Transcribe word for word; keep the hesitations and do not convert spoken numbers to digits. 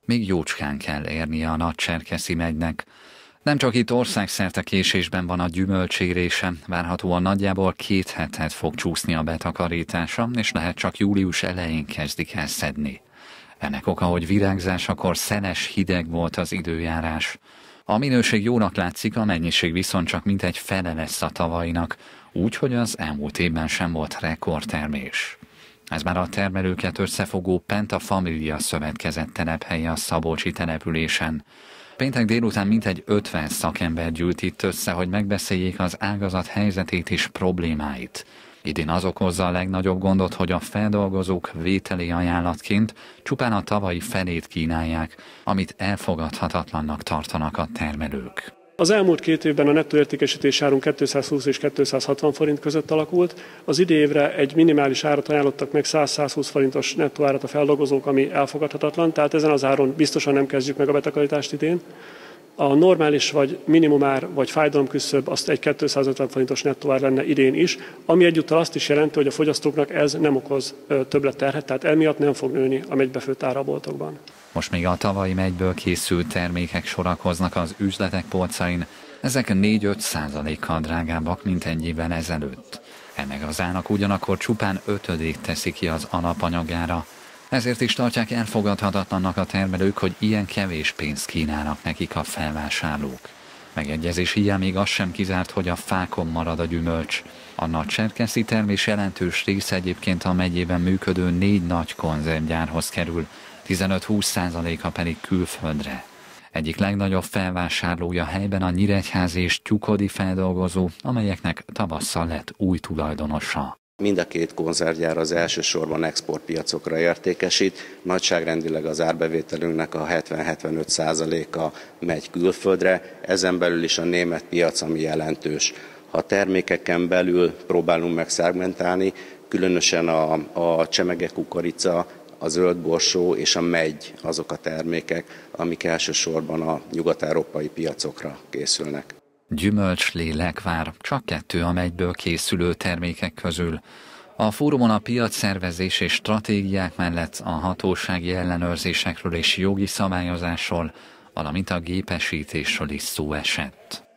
még jócskán kell érnie a Nagycserkeszi megynek. Nem csak itt országszerte késésben van a gyümölcsérése, várhatóan nagyjából két hetet fog csúszni a betakarítása, és lehet csak július elején kezdik el szedni. Ennek oka, hogy virágzásakor szenes, hideg volt az időjárás. A minőség jónak látszik, a mennyiség viszont csak mintegy fele lesz a tavalyinak, úgy, hogy az elmúlt évben sem volt rekordtermés. Ez már a termelőket összefogó Penta Família Szövetkezet telephelye a szabolcsi településen. Péntek délután mintegy ötven szakember gyűlt itt össze, hogy megbeszéljék az ágazat helyzetét és problémáit. Idén az okozza a legnagyobb gondot, hogy a feldolgozók vételi ajánlatként csupán a tavalyi felét kínálják, amit elfogadhatatlannak tartanak a termelők. Az elmúlt két évben a nettó értékesítés árunk kétszázhúsz és kétszázhatvan forint között alakult. Az idei évre egy minimális árat ajánlottak meg, száz-százhúsz forintos nettó árat a feldolgozók, ami elfogadhatatlan, tehát ezen az áron biztosan nem kezdjük meg a betakarítást idén. A normális vagy minimumár vagy fájdalomküszöb azt egy kétszázötven forintos nettó ár lenne idén is, ami egyúttal azt is jelenti, hogy a fogyasztóknak ez nem okoz többletterhet, tehát emiatt nem fog nőni a megybefőtt ára a boltokban. Most még a tavalyi megyből készült termékek sorakoznak az üzletek polcain, ezek négy-öt százalékkal drágábbak, mint egy évvel ezelőtt. Ennek az árnak ugyanakkor csupán ötödét teszi ki az alapanyagára. Ezért is tartják elfogadhatatlannak a termelők, hogy ilyen kevés pénzt kínálnak nekik a felvásárlók. Megegyezés hiány még az sem kizárt, hogy a fákon marad a gyümölcs. A nagycserkeszi termés jelentős része egyébként a megyében működő négy nagy konzervgyárhoz kerül, tizenöt-húsz százaléka pedig külföldre. Egyik legnagyobb felvásárlója helyben a nyíregyházi és tyukodi feldolgozó, amelyeknek tavasszal lett új tulajdonosa. Mind a két konzervgyár az elsősorban exportpiacokra értékesít, nagyságrendileg az árbevételünknek a hetven-hetvenöt százaléka megy külföldre, ezen belül is a német piac, ami jelentős. Ha a termékeken belül próbálunk meg szegmentálni, különösen a, a csemege kukorica, a zöld borsó és a megy azok a termékek, amik elsősorban a nyugat-európai piacokra készülnek. Gyümölcslé, lekvár, csak kettő a megyből készülő termékek közül. A fórumon a piacszervezés és stratégiák mellett a hatósági ellenőrzésekről és jogi szabályozásról, valamint a gépesítésről is szó esett.